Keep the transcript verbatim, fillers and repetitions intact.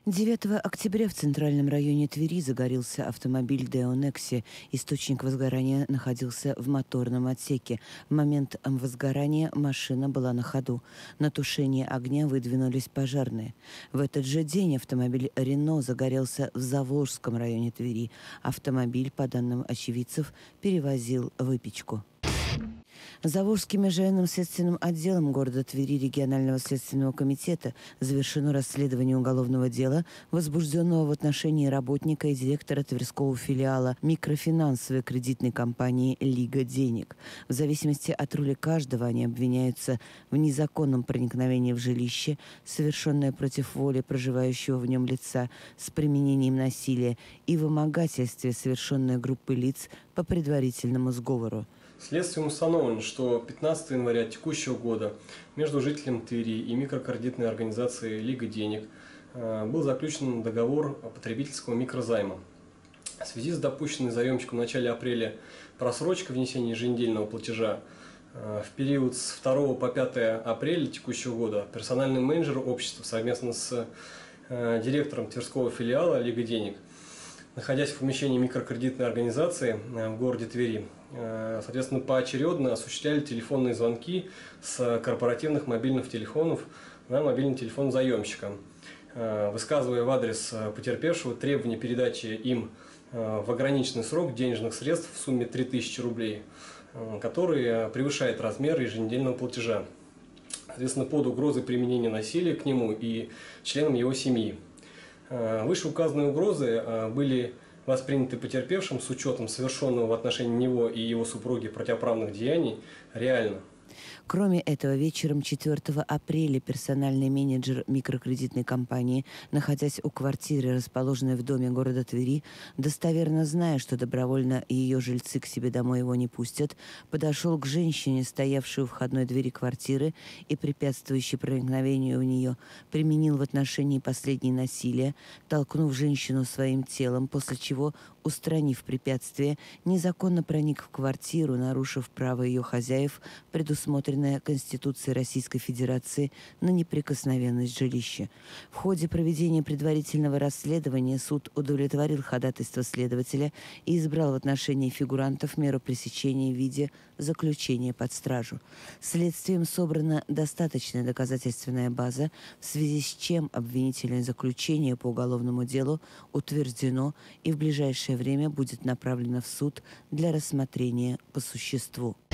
девятого октября в центральном районе Твери загорелся автомобиль Део Некси. Источник возгорания находился в моторном отсеке. В момент возгорания машина была на ходу. На тушение огня выдвинулись пожарные. В этот же день автомобиль Рено загорелся в Заволжском районе Твери. Автомобиль, по данным очевидцев, перевозил выпечку. Заволжским межрайонным следственным отделом города Твери регионального следственного комитета завершено расследование уголовного дела, возбужденного в отношении работника и директора Тверского филиала микрофинансовой кредитной компании «Лига денег». В зависимости от роли каждого они обвиняются в незаконном проникновении в жилище, совершенное против воли проживающего в нем лица с применением насилия, и вымогательстве, совершенное группой лиц по предварительному сговору. Следствием установлено, что пятнадцатого января текущего года между жителем Твери и микрокредитной организацией «Лига денег» был заключен договор потребительского микрозайма. В связи с допущенной заемщиком в начале апреля просрочкой внесения еженедельного платежа в период с второго по пятое апреля текущего года персональный менеджер общества совместно с директором Тверского филиала «Лига денег», находясь в помещении микрокредитной организации в городе Твери, соответственно, поочередно осуществляли телефонные звонки с корпоративных мобильных телефонов на мобильный телефон заемщика, высказывая в адрес потерпевшего требования передачи им в ограниченный срок денежных средств в сумме три тысячи рублей, который превышает размер еженедельного платежа, соответственно, под угрозой применения насилия к нему и членам его семьи. Вышеуказанные угрозы были восприняты потерпевшим с учетом совершенного в отношении него и его супруги противоправных деяний реально. Кроме этого, вечером четвёртого апреля персональный менеджер микрокредитной компании, находясь у квартиры, расположенной в доме города Твери, достоверно зная, что добровольно ее жильцы к себе домой его не пустят, подошел к женщине, стоявшей у входной двери квартиры и препятствующей проникновению в нее, применил в отношении последней насилие, толкнув женщину своим телом, после чего, устранив препятствие, незаконно проник в квартиру, нарушив право ее хозяев, предусмотренное Конституцией Российской Федерации на неприкосновенность жилища. В ходе проведения предварительного расследования суд удовлетворил ходатайство следователя и избрал в отношении фигурантов меру пресечения в виде заключения под стражу. Следствием собрана достаточная доказательственная база, в связи с чем обвинительное заключение по уголовному делу утверждено и в ближайшее время будет направлено в суд для рассмотрения по существу.